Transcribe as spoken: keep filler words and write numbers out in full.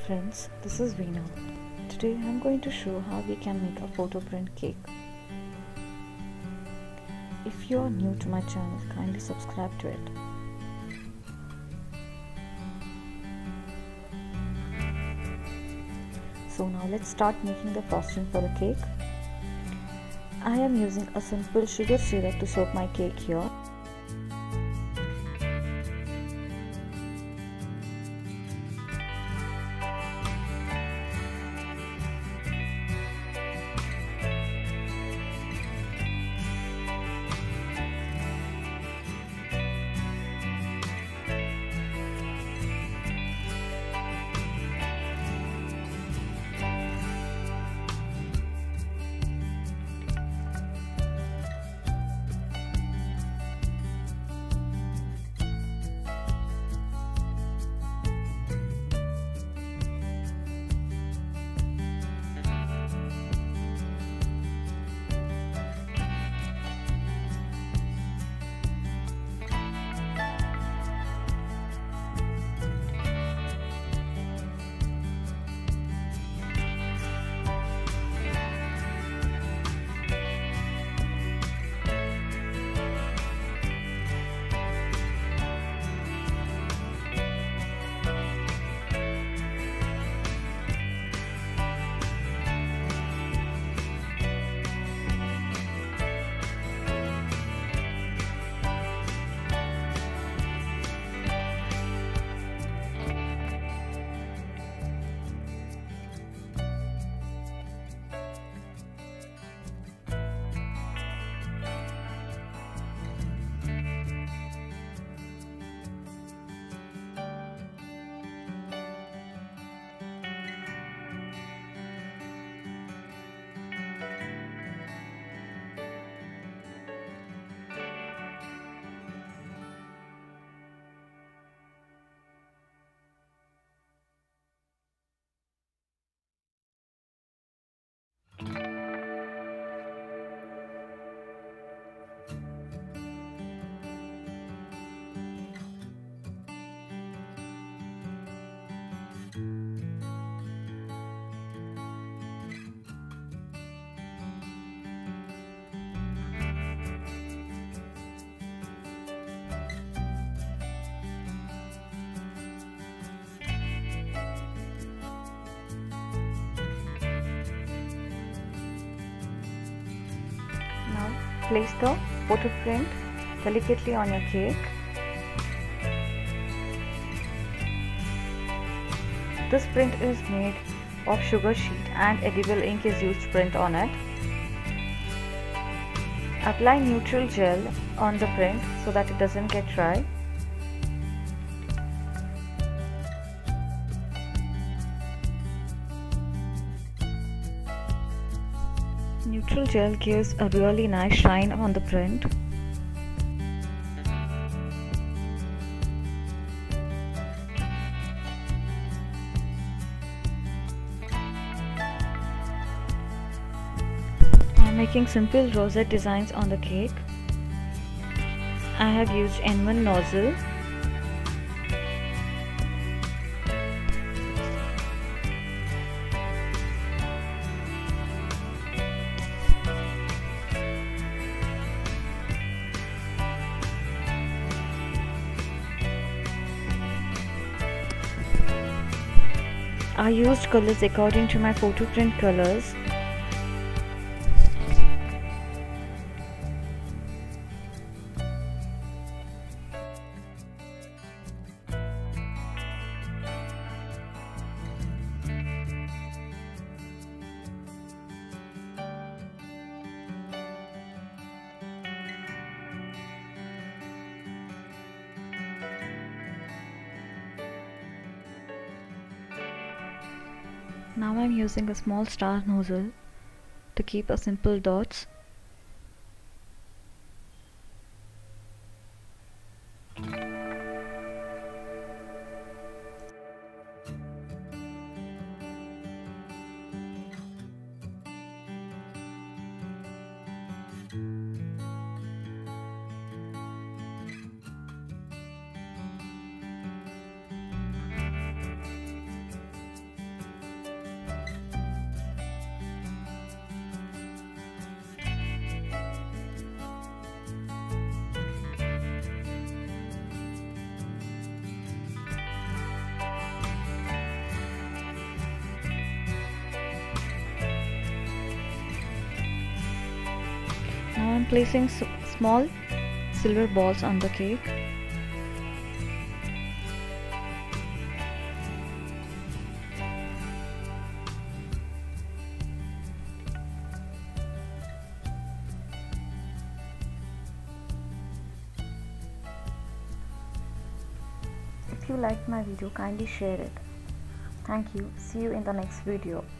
friends, this is Veena. Today I am going to show how we can make a photo print cake. If you are new to my channel, kindly subscribe to it. So now let's start making the frosting for the cake. I am using a simple sugar syrup to soak my cake here. Place the photo print delicately on your cake. This print is made of sugar sheet and edible ink is used to print on it. Apply neutral gel on the print so that it doesn't get dry. Neutral gel gives a really nice shine on the print. I am making simple rosette designs on the cake. I have used N one nozzle. I used colors according to my photo print colors. Now I am using a small star nozzle to keep a simple dots. placing s small silver balls on the cake. If you liked my video, kindly share it. Thank you. See you in the next video.